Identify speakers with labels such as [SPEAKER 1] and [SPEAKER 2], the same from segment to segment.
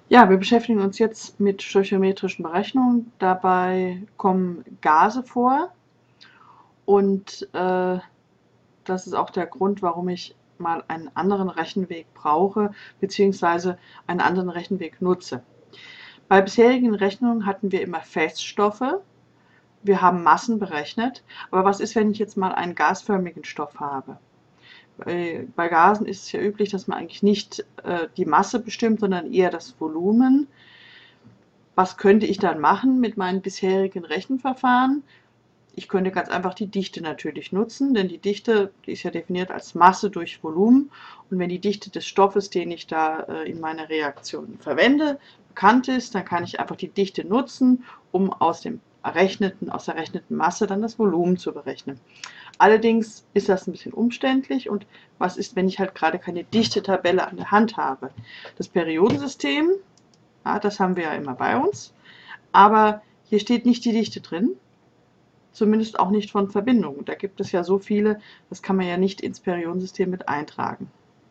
[SPEAKER 1] Ja, wir beschäftigen uns jetzt mit stöchiometrischen Berechnungen. Dabei kommen Gase vor und das ist auch der Grund, warum ich mal einen anderen Rechenweg brauche, beziehungsweise einen anderen Rechenweg nutze. Bei bisherigen Rechnungen hatten wir immer Feststoffe. Wir haben Massen berechnet. Aber was ist, wenn ich jetzt mal einen gasförmigen Stoff habe? Bei Gasen ist es ja üblich, dass man eigentlich nicht die Masse bestimmt, sondern eher das Volumen. Was könnte ich dann machen mit meinen bisherigen Rechenverfahren? Ich könnte ganz einfach die Dichte natürlich nutzen, denn die Dichte, die ist ja definiert als Masse durch Volumen. Und wenn die Dichte des Stoffes, den ich da in meiner Reaktion verwende, bekannt ist, dann kann ich einfach die Dichte nutzen, um aus der errechneten Masse dann das Volumen zu berechnen. Allerdings ist das ein bisschen umständlich. Und was ist, wenn ich halt gerade keine Dichtetabelle an der Hand habe? Das Periodensystem, ja, das haben wir ja immer bei uns, aber hier steht nicht die Dichte drin, zumindest auch nicht von Verbindungen. Da gibt es ja so viele, das kann man ja nicht ins Periodensystem mit eintragen.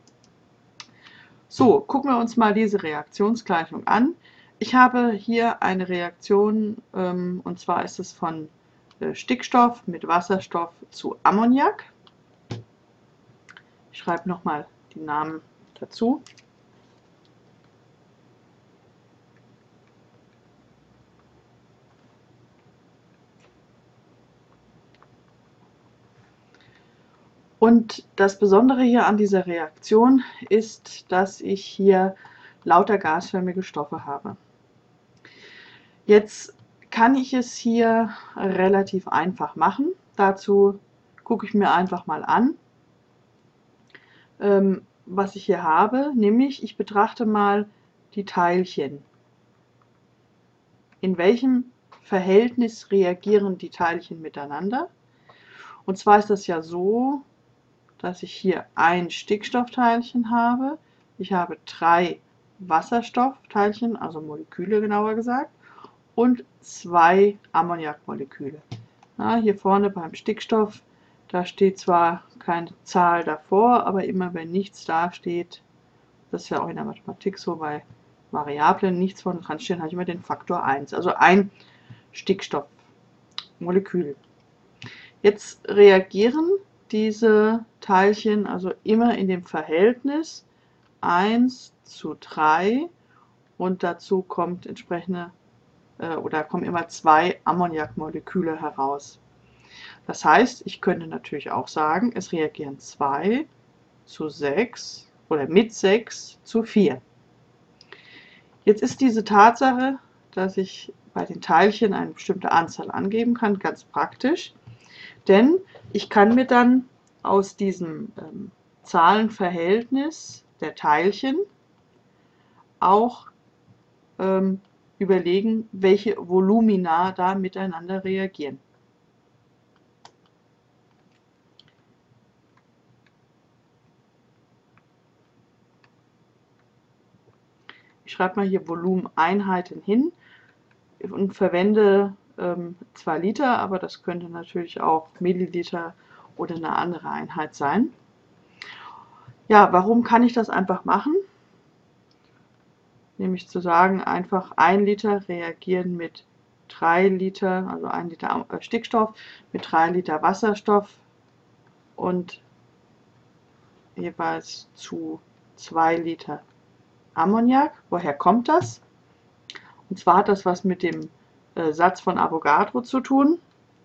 [SPEAKER 1] So, gucken wir uns mal diese Reaktionsgleichung an. Ich habe hier eine Reaktion, und zwar ist es von Stickstoff mit Wasserstoff zu Ammoniak. Ich schreibe nochmal die Namen dazu. Und das Besondere hier an dieser Reaktion ist, dass ich hier lauter gasförmige Stoffe habe. Jetzt kann ich es hier relativ einfach machen. Dazu gucke ich mir einfach mal an, was ich hier habe, nämlich ich betrachte mal die Teilchen. In welchem Verhältnis reagieren die Teilchen miteinander? Und zwar ist das ja so, dass ich hier ein Stickstoffteilchen habe. Ich habe 3 Wasserstoffteilchen, also Moleküle genauer gesagt, und 2 Ammoniakmoleküle. Ja, hier vorne beim Stickstoff, da steht zwar keine Zahl davor, aber immer wenn nichts da steht, das ist ja auch in der Mathematik so, bei Variablen nichts vorne dran stehen, habe ich immer den Faktor 1, also ein Stickstoffmolekül. Jetzt reagieren diese Teilchen also immer in dem Verhältnis 1 zu 3 und dazu kommt entsprechende oder kommen immer 2 Ammoniakmoleküle heraus. Das heißt, ich könnte natürlich auch sagen, es reagieren 2 zu 6 oder mit 6 zu 4. Jetzt ist diese Tatsache, dass ich bei den Teilchen eine bestimmte Anzahl angeben kann, ganz praktisch, denn ich kann mir dann aus diesem Zahlenverhältnis der Teilchen auch überlegen, welche Volumina da miteinander reagieren. Ich schreibe mal hier Volumeneinheiten hin und verwende 2 Liter, aber das könnte natürlich auch Milliliter oder eine andere Einheit sein. Ja, warum kann ich das einfach machen? Nämlich zu sagen, einfach 1 Liter reagieren mit 3 Liter, also 1 Liter Stickstoff mit 3 Liter Wasserstoff und jeweils zu 2 Liter Ammoniak. Woher kommt das? Und zwar hat das was mit dem Satz von Avogadro zu tun.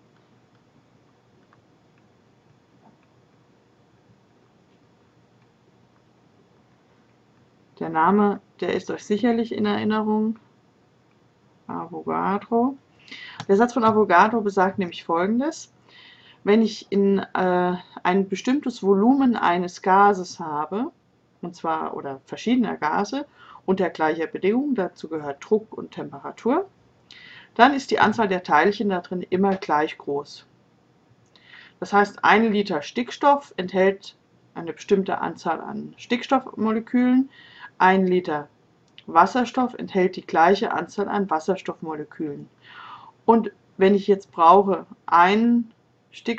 [SPEAKER 1] Der Name, der ist euch sicherlich in Erinnerung. Avogadro. Der Satz von Avogadro besagt nämlich Folgendes. Wenn ich in ein bestimmtes Volumen eines Gases habe, und zwar oder verschiedener Gase unter gleicher Bedingung, dazu gehört Druck und Temperatur, dann ist die Anzahl der Teilchen da drin immer gleich groß. Das heißt, 1 Liter Stickstoff enthält eine bestimmte Anzahl an Stickstoffmolekülen, 1 Liter Wasserstoff enthält die gleiche Anzahl an Wasserstoffmolekülen. Und wenn ich jetzt brauche ein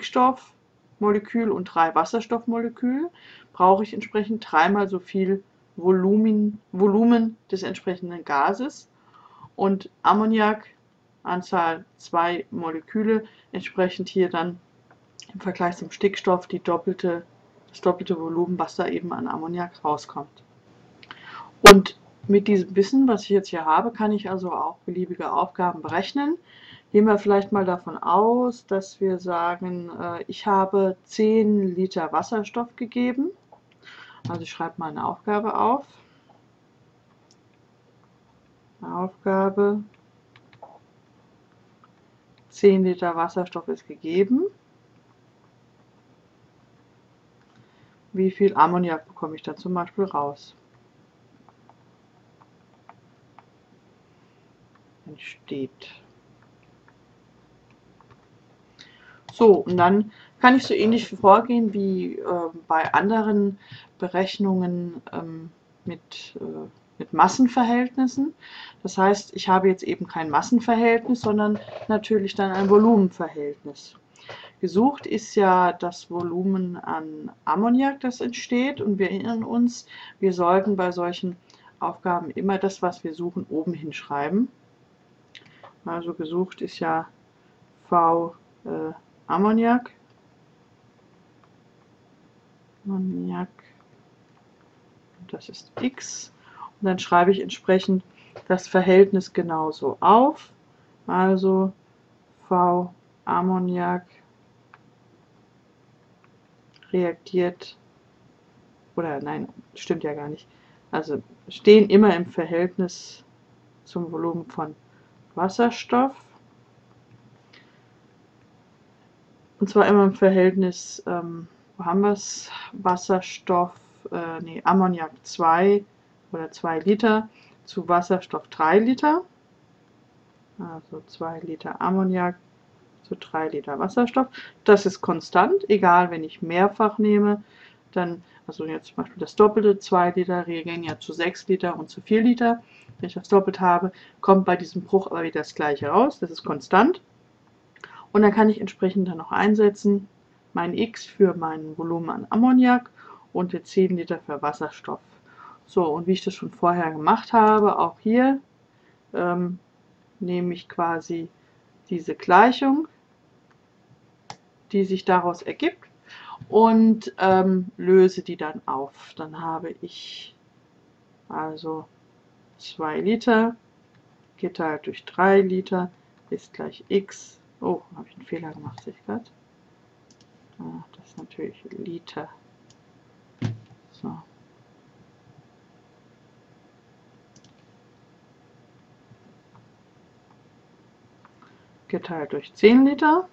[SPEAKER 1] Stickstoffmolekül und 3 Wasserstoffmoleküle, brauche ich entsprechend 3-mal so viel Volumen des entsprechenden Gases und Ammoniak, Anzahl 2 Moleküle, entsprechend hier dann im Vergleich zum Stickstoff das doppelte Volumen, was da eben an Ammoniak rauskommt. Und mit diesem Wissen, was ich jetzt hier habe, kann ich also auch beliebige Aufgaben berechnen. Gehen wir vielleicht mal davon aus, dass wir sagen, ich habe 10 Liter Wasserstoff gegeben. Also ich schreibe mal eine Aufgabe auf. Aufgabe, 10 Liter Wasserstoff ist gegeben. Wie viel Ammoniak bekomme ich dann zum Beispiel raus? Entsteht. So, und dann kann ich so ähnlich vorgehen wie bei anderen Berechnungen mit Massenverhältnissen. Das heißt, ich habe jetzt eben kein Massenverhältnis, sondern natürlich dann ein Volumenverhältnis. Gesucht ist ja das Volumen an Ammoniak, das entsteht, und wir erinnern uns, wir sollten bei solchen Aufgaben immer das, was wir suchen, oben hinschreiben. Also gesucht ist ja V Ammoniak. Das ist X. Und dann schreibe ich entsprechend das Verhältnis genauso auf. Also V Ammoniak reagiert, oder nein, stimmt ja gar nicht. Also stehen immer im Verhältnis zum Volumen von Wasserstoff. Und zwar immer im Verhältnis, wo haben wir es? Wasserstoff, Ammoniak 2 oder 2 Liter zu Wasserstoff 3 Liter. Also 2 Liter Ammoniak zu 3 Liter Wasserstoff. Das ist konstant, egal, wenn ich mehrfach nehme, dann, also jetzt zum Beispiel das Doppelte, 2 Liter reagieren ja zu 6 Liter und zu 4 Liter. Wenn ich das doppelt habe, kommt bei diesem Bruch aber wieder das gleiche raus, das ist konstant. Und dann kann ich entsprechend dann noch einsetzen, mein X für mein Volumen an Ammoniak und die 10 Liter für Wasserstoff. So, und wie ich das schon vorher gemacht habe, auch hier nehme ich quasi diese Gleichung, die sich daraus ergibt, und löse die dann auf. Dann habe ich also 2 Liter geteilt durch 3 Liter ist gleich X. Oh, habe ich einen Fehler gemacht, sehe ich gerade. Das ist natürlich Liter. So. Geteilt durch 10 Liter.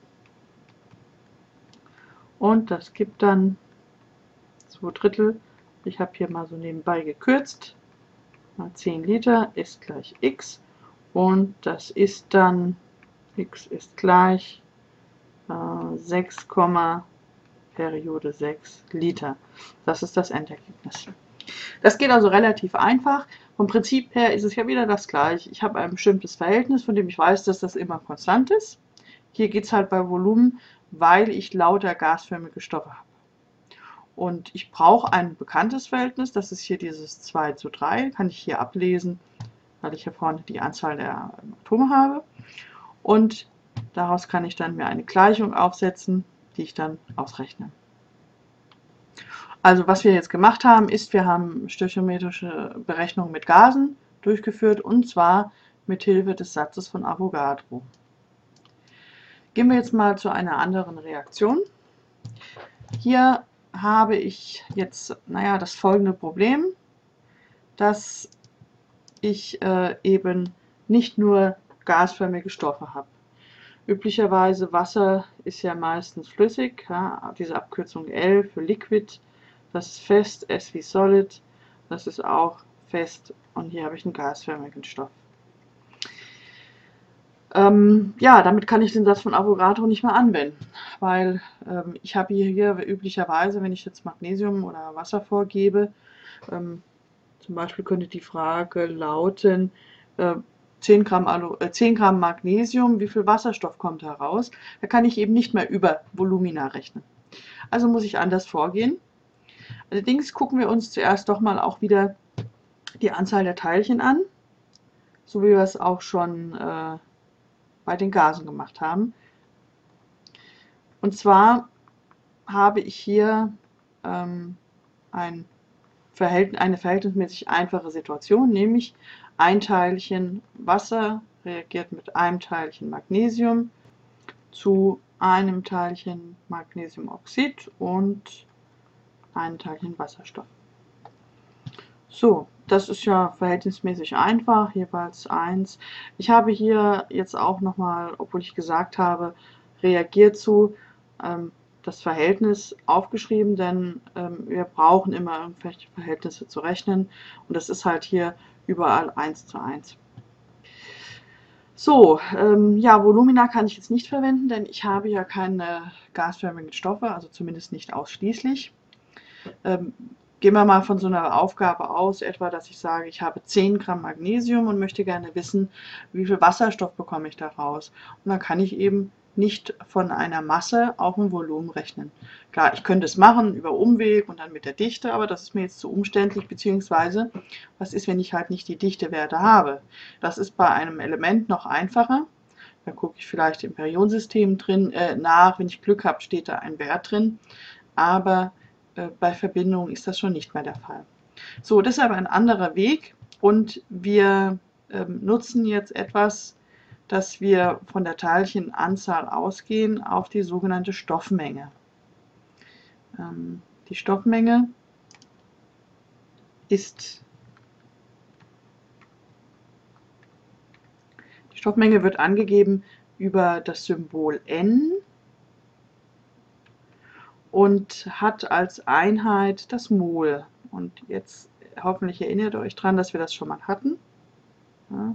[SPEAKER 1] Und das gibt dann 2/3. Ich habe hier mal so nebenbei gekürzt. 10 Liter ist gleich X. Und das ist dann, X ist gleich 6, Periode 6 Liter. Das ist das Endergebnis. Das geht also relativ einfach. Vom Prinzip her ist es ja wieder das gleiche. Ich habe ein bestimmtes Verhältnis, von dem ich weiß, dass das immer konstant ist. Hier geht es halt bei Volumen, weil ich lauter gasförmige Stoffe habe. Und ich brauche ein bekanntes Verhältnis, das ist hier dieses 2:3, kann ich hier ablesen, weil ich hier vorne die Anzahl der Atome habe. Und daraus kann ich dann mir eine Gleichung aufsetzen, die ich dann ausrechne. Also was wir jetzt gemacht haben, ist, wir haben stöchiometrische Berechnungen mit Gasen durchgeführt, und zwar mit Hilfe des Satzes von Avogadro. Gehen wir jetzt mal zu einer anderen Reaktion. Hier habe ich jetzt das folgende Problem, dass ich eben nicht nur gasförmige Stoffe habe. Üblicherweise Wasser ist ja meistens flüssig, ja, diese Abkürzung L für Liquid, das ist fest, S wie Solid, das ist auch fest, und hier habe ich einen gasförmigen Stoff. Ja, damit kann ich den Satz von Avogadro nicht mehr anwenden, weil ich habe hier üblicherweise, wenn ich jetzt Magnesium oder Wasser vorgebe, zum Beispiel könnte die Frage lauten, 10 Gramm Magnesium, wie viel Wasserstoff kommt heraus? Da kann ich eben nicht mehr über Volumina rechnen. Also muss ich anders vorgehen. Allerdings gucken wir uns zuerst doch mal auch wieder die Anzahl der Teilchen an, so wie wir es auch schon bei den Gasen gemacht haben. Und zwar habe ich hier eine verhältnismäßig einfache Situation, nämlich ein Teilchen Wasser reagiert mit einem Teilchen Magnesium zu einem Teilchen Magnesiumoxid und einem Teilchen Wasserstoff. So, das ist ja verhältnismäßig einfach, jeweils 1. Ich habe hier jetzt auch nochmal, obwohl ich gesagt habe, reagiert zu, das Verhältnis aufgeschrieben, denn wir brauchen immer irgendwelche Verhältnisse zu rechnen und das ist halt hier überall 1:1. So, ja, Volumina kann ich jetzt nicht verwenden, denn ich habe ja keine gasförmigen Stoffe, also zumindest nicht ausschließlich. Gehen wir mal von so einer Aufgabe aus, etwa, dass ich sage, ich habe 10 Gramm Magnesium und möchte gerne wissen, wie viel Wasserstoff bekomme ich daraus. Und dann kann ich eben nicht von einer Masse auf ein Volumen rechnen. Klar, ich könnte es machen über Umweg und dann mit der Dichte, aber das ist mir jetzt zu umständlich, beziehungsweise was ist, wenn ich halt nicht die Dichtewerte habe? Das ist bei einem Element noch einfacher. Dann gucke ich vielleicht im Periodensystem drin nach, wenn ich Glück habe, steht da ein Wert drin, aber bei Verbindungen ist das schon nicht mehr der Fall. So, deshalb ein anderer Weg und wir nutzen jetzt etwas, dass wir von der Teilchenanzahl ausgehen auf die sogenannte Stoffmenge. Die Stoffmenge wird angegeben über das Symbol N und hat als Einheit das Mol. Und jetzt hoffentlich erinnert ihr euch daran, dass wir das schon mal hatten. Ja.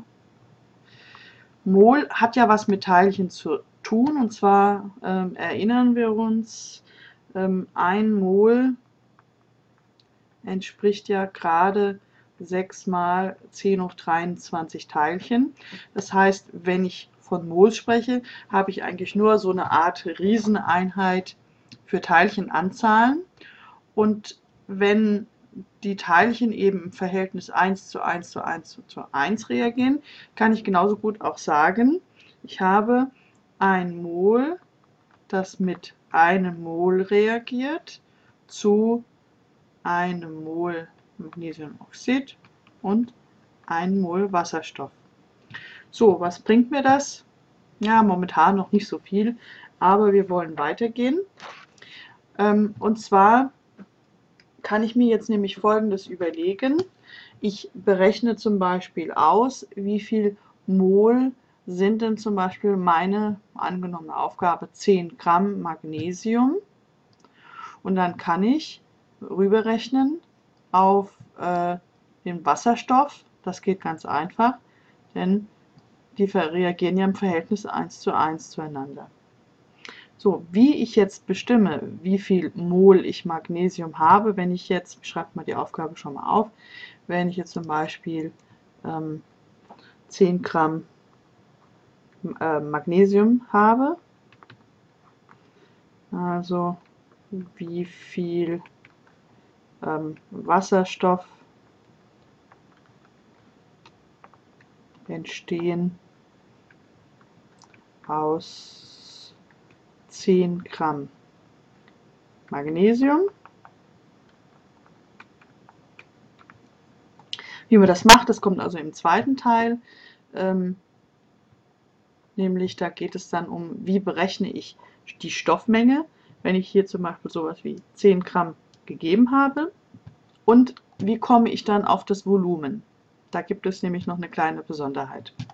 [SPEAKER 1] Mol hat ja was mit Teilchen zu tun, und zwar erinnern wir uns, 1 Mol entspricht ja gerade 6 mal 10 hoch 23 Teilchen. Das heißt, wenn ich von Mol spreche, habe ich eigentlich nur so eine Art Rieseneinheit für Teilchenanzahlen. Und wenn die Teilchen eben im Verhältnis 1:1:1:1 reagieren, kann ich genauso gut auch sagen, ich habe ein Mol, das mit einem Mol reagiert, zu einem Mol Magnesiumoxid und ein Mol Wasserstoff. So, was bringt mir das? Ja, momentan noch nicht so viel, aber wir wollen weitergehen. Und zwar kann ich mir jetzt nämlich Folgendes überlegen. Ich berechne zum Beispiel aus, wie viel Mol sind denn zum Beispiel meine angenommene Aufgabe 10 Gramm Magnesium. Und dann kann ich rüberrechnen auf den Wasserstoff. Das geht ganz einfach, denn die reagieren ja im Verhältnis 1:1 zueinander. So, wie ich jetzt bestimme, wie viel Mol ich Magnesium habe, wenn ich jetzt, ich schreibe mal die Aufgabe schon mal auf, wenn ich jetzt zum Beispiel 10 Gramm Magnesium habe, also wie viel Wasserstoff entstehen aus 10 Gramm Magnesium. Wie man das macht, das kommt also im zweiten Teil, nämlich da geht es dann um, wie berechne ich die Stoffmenge, wenn ich hier zum Beispiel sowas wie 10 Gramm gegeben habe, und wie komme ich dann auf das Volumen. Da gibt es nämlich noch eine kleine Besonderheit.